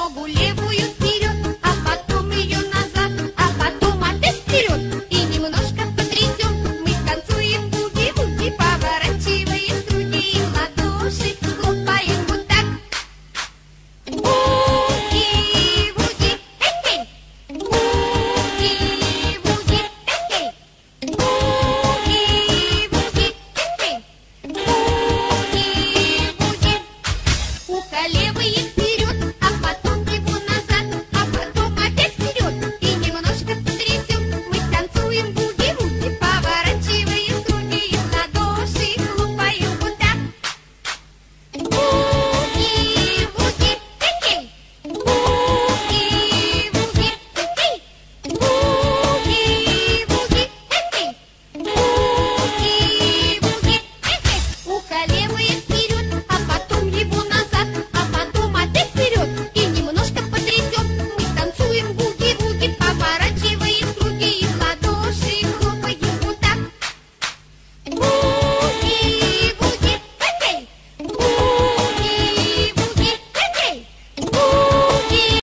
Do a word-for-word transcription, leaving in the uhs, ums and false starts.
ногу левую вперед, а потом ее назад, а потом опять вперед. И немножко потрясем, мы танцуем буги-вуги, поворачиваем круги и в ладоши хлопаем вот так. Буги-вуги, эй-эй! Буги-вуги, эй-эй! Буги-вуги, эй-эй! Буги-вуги. Ухо левое вперед, а потом его назад, а потом опять вперед. И немножко потрясем, мы танцуем буги-вуги, поворачиваем круги и в ладоши хлопаем вот так. Буги-вуги, эй-эй! Буги-вуги, эй-эй! Буги-вуги, эй-эй! Буги-вуги, эй-эй! Ухо левое вперед, а потом его назад, а потом опять вперед. И немножко потрясем, мы танцуем буги-вуги, поворачиваем круги и